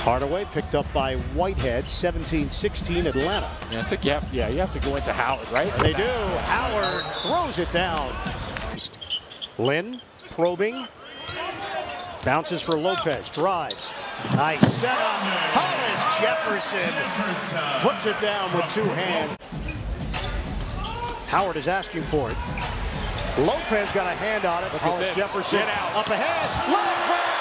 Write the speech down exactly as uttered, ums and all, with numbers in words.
Hardaway picked up by Whitehead, seventeen sixteen Atlanta. Yeah, I think you have, yeah, you have to go into Howard, right? They do. Howard throws it down. Lynn probing. Bounces for Lopez. Drives. Nice setup. Hollis Jefferson puts it down with two hands. Howard is asking for it. Lopez got a hand on it. Hollis Jefferson up ahead. Lopez!